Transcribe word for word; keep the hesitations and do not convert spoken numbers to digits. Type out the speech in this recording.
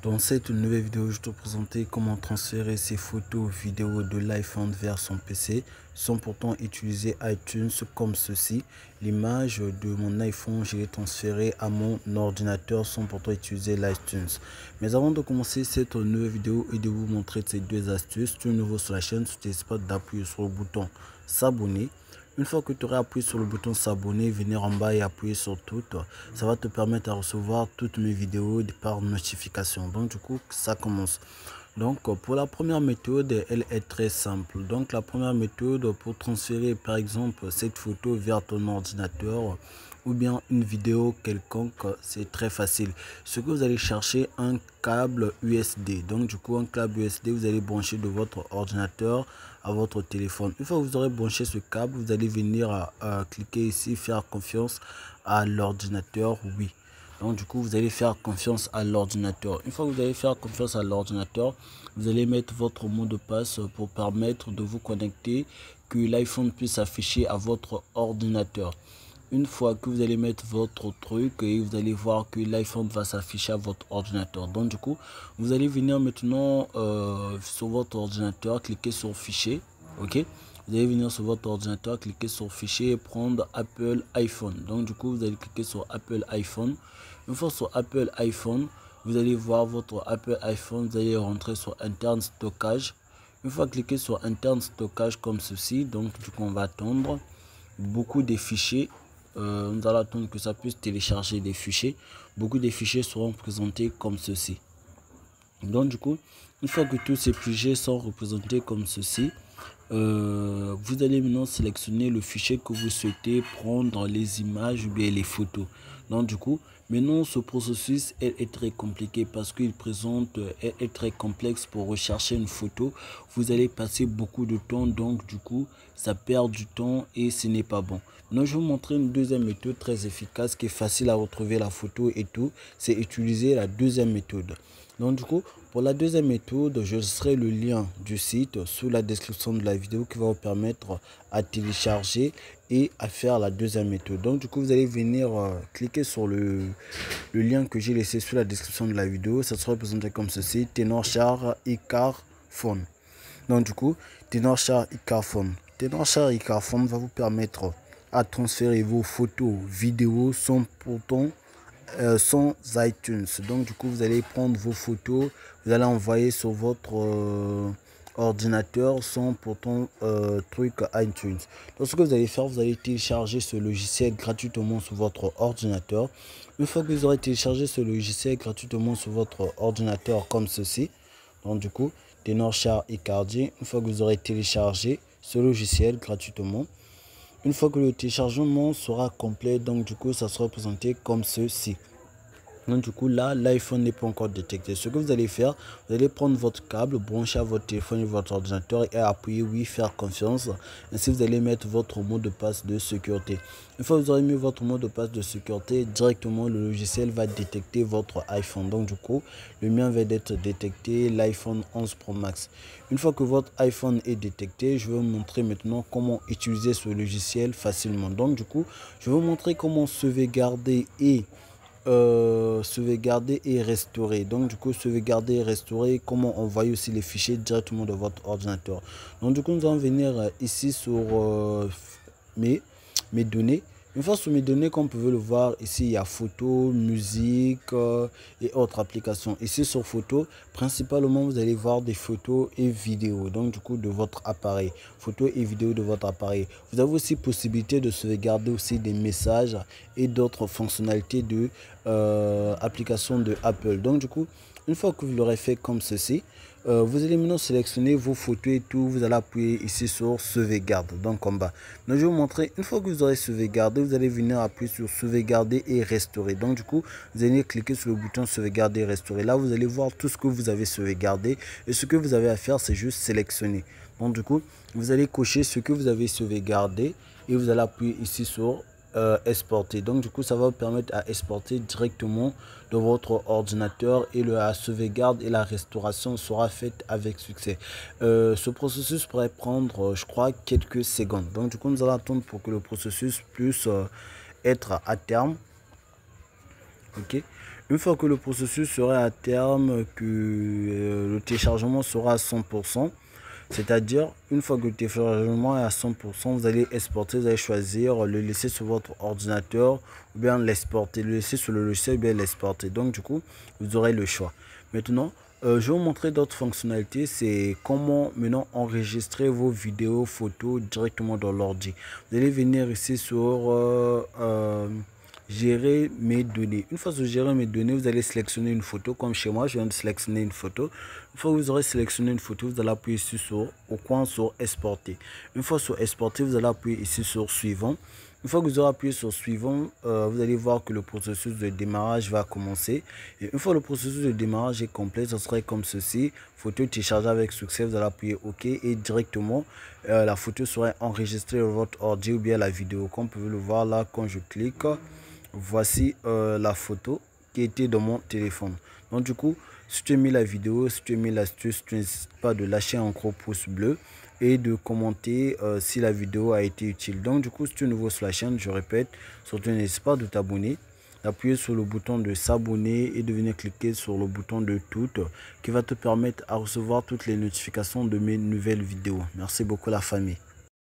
Dans cette nouvelle vidéo, je te présenter comment transférer ses photos, vidéos de l'iPhone vers son P C sans pourtant utiliser iTunes comme ceci. L'image de mon iPhone, je l'ai transférée à mon ordinateur sans pourtant utiliser l'iTunes. Mais avant de commencer cette nouvelle vidéo et de vous montrer ces deux astuces, si tu es nouveau sur la chaîne, n'hésite pas d'appuyer sur le bouton s'abonner. Une fois que tu auras appuyé sur le bouton s'abonner, venir en bas et appuyer sur toutes, ça va te permettre de recevoir toutes mes vidéos par notification. Donc du coup, ça commence. Donc pour la première méthode, elle est très simple. Donc la première méthode pour transférer par exemple cette photo vers ton ordinateur ou bien une vidéo quelconque, c'est très facile. Ce que vous allez chercher, un câble U S B. Donc du coup, un câble U S B, vous allez brancher de votre ordinateur à votre téléphone. Une fois que vous aurez branché ce câble, vous allez venir à, à cliquer ici, faire confiance à l'ordinateur, oui. Donc du coup, vous allez faire confiance à l'ordinateur. Une fois que vous allez faire confiance à l'ordinateur, vous allez mettre votre mot de passe pour permettre de vous connecter, que l'iPhone puisse afficher à votre ordinateur. Une fois que vous allez mettre votre truc et vous allez voir que l'iPhone va s'afficher à votre ordinateur. Donc du coup, vous allez venir maintenant euh, sur votre ordinateur, cliquer sur fichier, ok. Vous allez venir sur votre ordinateur, cliquer sur fichier et prendre Apple iPhone. Donc du coup, vous allez cliquer sur Apple iPhone. Une fois sur Apple iPhone, vous allez voir votre Apple iPhone, vous allez rentrer sur interne stockage. Une fois cliquer sur interne stockage comme ceci, donc du coup on va attendre beaucoup de fichiers. Euh, nous allons attendre que ça puisse télécharger des fichiers. Beaucoup de fichiers seront présentés comme ceci. Donc du coup, une fois que tous ces fichiers sont représentés comme ceci, euh, vous allez maintenant sélectionner le fichier que vous souhaitez prendre, les images ou bien les photos. Donc du coup, maintenant ce processus est, est très compliqué parce qu'il présente est, est très complexe. Pour rechercher une photo, vous allez passer beaucoup de temps, donc du coup ça perd du temps et ce n'est pas bon. Maintenant je vais vous montrer une deuxième méthode très efficace qui est facile à retrouver la photo et tout, c'est utiliser la deuxième méthode. Donc du coup, pour la deuxième méthode, je laisserai le lien du site sous la description de la vidéo qui va vous permettre à télécharger et à faire la deuxième méthode. Donc du coup, vous allez venir euh, cliquer sur le, le lien que j'ai laissé sous la description de la vidéo. Ça sera présenté comme ceci, Tenorshare Icar Phone. Donc du coup, Tenorshare Icar Phone. Tenorshare Icar Phone va vous permettre à transférer vos photos, vidéos sans pourtant Euh, sans iTunes. Donc du coup, vous allez prendre vos photos, vous allez envoyer sur votre euh, ordinateur sans pourtant euh, truc iTunes. Donc ce que vous allez faire, vous allez télécharger ce logiciel gratuitement sur votre ordinateur. Une fois que vous aurez téléchargé ce logiciel gratuitement sur votre ordinateur comme ceci, donc du coup, Tenorshare Icardi, une fois que vous aurez téléchargé ce logiciel gratuitement, une fois que le téléchargement sera complet, donc du coup ça sera présenté comme ceci. Donc du coup là, l'iPhone n'est pas encore détecté. Ce que vous allez faire, vous allez prendre votre câble, brancher à votre téléphone et votre ordinateur et appuyer oui, faire confiance. Ainsi vous allez mettre votre mot de passe de sécurité. Une fois que vous aurez mis votre mot de passe de sécurité, directement le logiciel va détecter votre iPhone. Donc du coup, le mien va être détecté, l'iPhone onze Pro Max. Une fois que votre iPhone est détecté, je vais vous montrer maintenant comment utiliser ce logiciel facilement. Donc du coup, je vais vous montrer comment sauvegarder et Euh, sauvegarder et restaurer. Donc du coup, sauvegarder et restaurer, comment envoyer aussi les fichiers directement de votre ordinateur. Donc du coup, nous allons venir euh, ici sur euh, mes, mes données. Une fois sur mes données, comme vous pouvez le voir, ici il y a photos, musique euh, et autres applications. Ici sur photos, principalement vous allez voir des photos et vidéos. Donc du coup de votre appareil, photos et vidéos de votre appareil. Vous avez aussi possibilité de sauvegarder aussi des messages et d'autres fonctionnalités de euh, applications de Apple. Donc du coup, une fois que vous l'aurez fait comme ceci, Euh, vous allez maintenant sélectionner vos photos et tout. Vous allez appuyer ici sur sauvegarde, donc en bas. Donc je vais vous montrer, une fois que vous aurez sauvegardé, vous allez venir appuyer sur sauvegarder et restaurer. Donc du coup, vous allez cliquer sur le bouton sauvegarder et restaurer. Là, vous allez voir tout ce que vous avez sauvegardé. Et ce que vous avez à faire, c'est juste sélectionner. Donc du coup, vous allez cocher ce que vous avez sauvegardé et vous allez appuyer ici sur Euh, exporter. Donc du coup ça va vous permettre à exporter directement de votre ordinateur et le, la sauvegarde et la restauration sera faite avec succès. Euh, ce processus pourrait prendre je crois quelques secondes. Donc du coup nous allons attendre pour que le processus puisse euh, être à terme. Ok. Une fois que le processus serait à terme, que euh, le téléchargement sera à cent pour cent, c'est-à-dire une fois que le téléchargement est à cent pour cent, vous allez exporter, vous allez choisir le laisser sur votre ordinateur ou bien l'exporter, le laisser sur le logiciel ou bien l'exporter. Donc du coup, vous aurez le choix. Maintenant, euh, je vais vous montrer d'autres fonctionnalités. C'est comment maintenant enregistrer vos vidéos, photos directement dans l'ordi. Vous allez venir ici sur euh, euh, gérer mes données. Une fois que vous gérez mes données, vous allez sélectionner une photo. Comme chez moi, je viens de sélectionner une photo. Une fois que vous aurez sélectionné une photo, vous allez appuyer ici sur au coin sur exporter. Une fois sur exporter, vous allez appuyer ici sur suivant. Une fois que vous aurez appuyé sur suivant, euh, vous allez voir que le processus de démarrage va commencer. Et une fois le processus de démarrage est complet, ce serait comme ceci. Photo téléchargée avec succès, vous allez appuyer OK et directement euh, la photo serait enregistrée sur votre ordi ou bien la vidéo. Comme vous pouvez le voir là, quand je clique, voici euh, la photo qui était dans mon téléphone. Donc du coup, si tu as mis la vidéo, si tu as mis l'astuce, tu n'hésites pas de lâcher un gros pouce bleu et de commenter euh, si la vidéo a été utile. Donc du coup, si tu es nouveau sur la chaîne, je répète, surtout n'hésite pas de t'abonner, d'appuyer sur le bouton de s'abonner et de venir cliquer sur le bouton de toutes qui va te permettre à recevoir toutes les notifications de mes nouvelles vidéos. Merci beaucoup la famille.